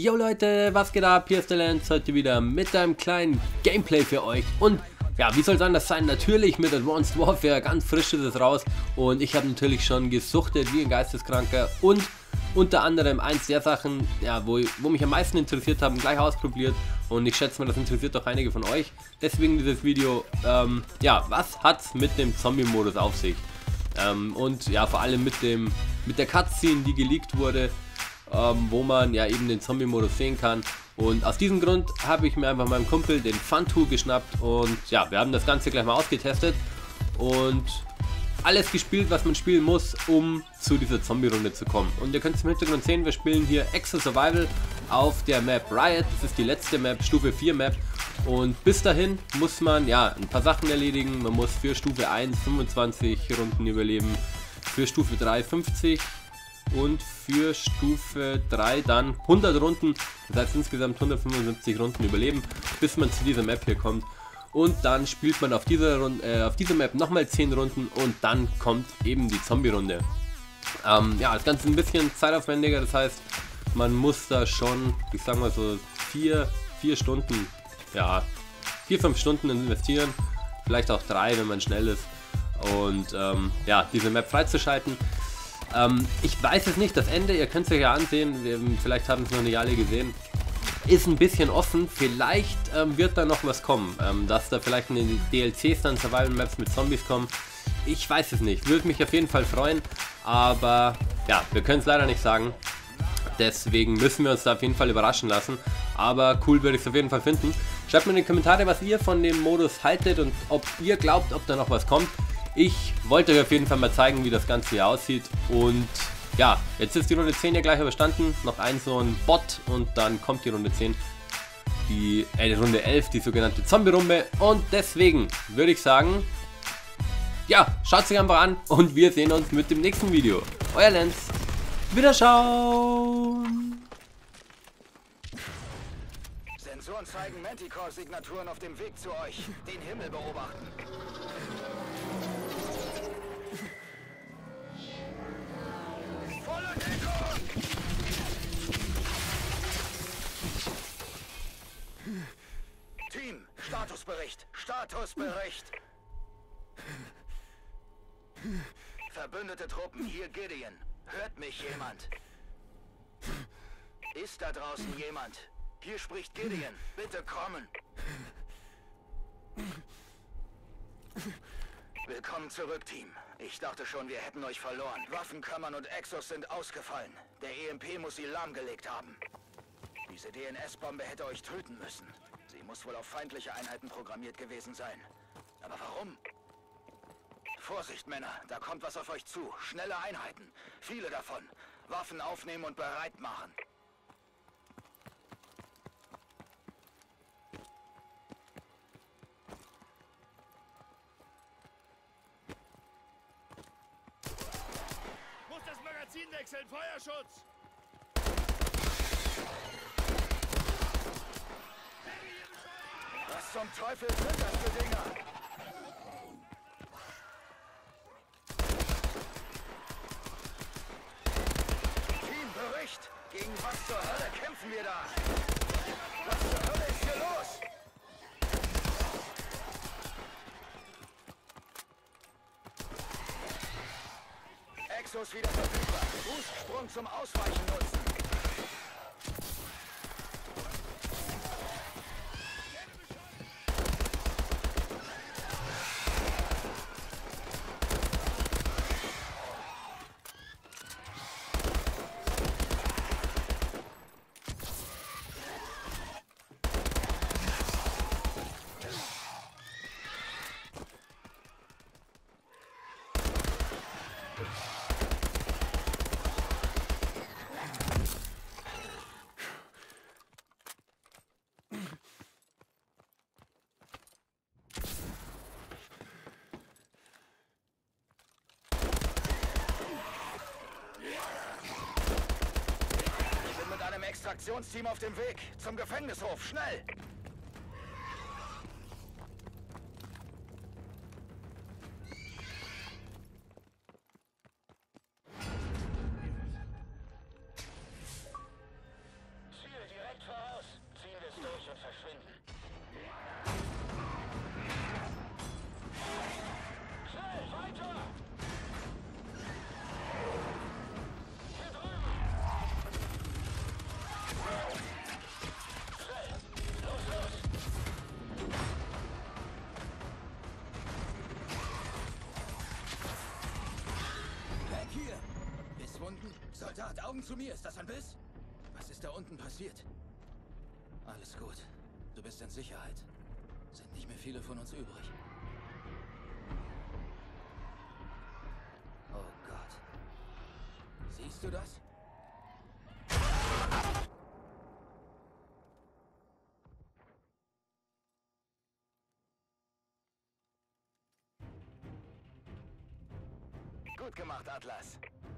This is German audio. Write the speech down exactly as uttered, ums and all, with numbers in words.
Yo Leute, was geht ab? Hier ist der Lance, heute wieder mit einem kleinen Gameplay für euch. Und ja, wie soll es anders sein? Natürlich mit Advanced Warfare, ganz frisch ist es raus. Und ich habe natürlich schon gesuchtet wie ein Geisteskranker. Und unter anderem eins der Sachen, ja, wo, wo mich am meisten interessiert haben, gleich ausprobiert. Und ich schätze mal, das interessiert auch einige von euch. Deswegen dieses Video, ähm, ja, was hat's mit dem Zombie-Modus auf sich? Ähm, und ja, vor allem mit dem mit der Cutscene, die geleakt wurde, ähm, wo man ja eben den Zombie-Modus sehen kann. Und aus diesem Grund habe ich mir einfach meinem Kumpel den Fun-Two geschnappt und ja, wir haben das Ganze gleich mal ausgetestet und alles gespielt, was man spielen muss, um zu dieser Zombie-Runde zu kommen. Und ihr könnt es im Hintergrund sehen, wir spielen hier Exo Survival auf der Map Riot. Das ist die letzte Map, Stufe vier Map. Und bis dahin muss man ja ein paar Sachen erledigen. Man muss für Stufe eins fünfundzwanzig Runden überleben, für Stufe drei fünfzig und für Stufe drei dann hundert Runden. Das heißt insgesamt hundertfünfundsiebzig Runden überleben, bis man zu dieser Map hier kommt. Und dann spielt man auf dieser, Runde, äh, auf dieser Map nochmal zehn Runden und dann kommt eben die Zombie-Runde. Ähm, ja, das Ganze ist ein bisschen zeitaufwendiger, das heißt, man muss da schon, ich sag mal so, vier, vier Stunden, ja, vier, fünf Stunden investieren, vielleicht auch drei, wenn man schnell ist. Und ähm, ja, diese Map freizuschalten. Ähm, ich weiß es nicht, das Ende, ihr könnt es euch ja ansehen, wir, vielleicht haben es noch nicht alle gesehen, ist ein bisschen offen. Vielleicht ähm, wird da noch was kommen, ähm, dass da vielleicht in den D L Cs dann Survival Maps mit Zombies kommen. Ich weiß es nicht, würde mich auf jeden Fall freuen, aber ja, wir können es leider nicht sagen. Deswegen müssen wir uns da auf jeden Fall überraschen lassen. Aber cool würde ich es auf jeden Fall finden. Schreibt mir in die Kommentare, was ihr von dem Modus haltet und ob ihr glaubt, ob da noch was kommt. Ich wollte euch auf jeden Fall mal zeigen, wie das Ganze hier aussieht. Und ja, jetzt ist die Runde zehn ja gleich überstanden. Noch ein so ein Bot und dann kommt die Runde zehn. Die äh, Runde elf, die sogenannte Zombie-Runde. Und deswegen würde ich sagen, ja, schaut es euch einfach an und wir sehen uns mit dem nächsten Video. Euer Lance. Wiederschauen! Sensoren zeigen Manticore-Signaturen auf dem Weg zu euch. Den Himmel beobachten. Voller Deckung! Team, Statusbericht. Statusbericht. Verbündete Truppen, hier Gideon. Hört mich jemand? Ist da draußen jemand? Hier spricht Gideon. Bitte kommen. Willkommen zurück, Team. Ich dachte schon, wir hätten euch verloren. Waffenkammern und Exos sind ausgefallen. Der E M P muss sie lahmgelegt haben. Diese D N S-Bombe hätte euch töten müssen. Sie muss wohl auf feindliche Einheiten programmiert gewesen sein. Aber warum? Vorsicht, Männer, da kommt was auf euch zu. Schnelle Einheiten. Viele davon. Waffen aufnehmen und bereit machen. Muss das Magazin wechseln, Feuerschutz! Was zum Teufel sind das für Dinger? Gegen was zur Hölle kämpfen wir da? Was zur Hölle ist hier los? Exos wieder verfügbar. Boostsprung zum Ausweichen nutzen. Extraktionsteam auf dem Weg zum Gefängnishof. Schnell! Ziel direkt Augen zu mir, ist das ein Biss? Was ist da unten passiert? Alles gut. Du bist in Sicherheit. Sind nicht mehr viele von uns übrig. Oh Gott. Siehst du das? Gut gemacht, Atlas.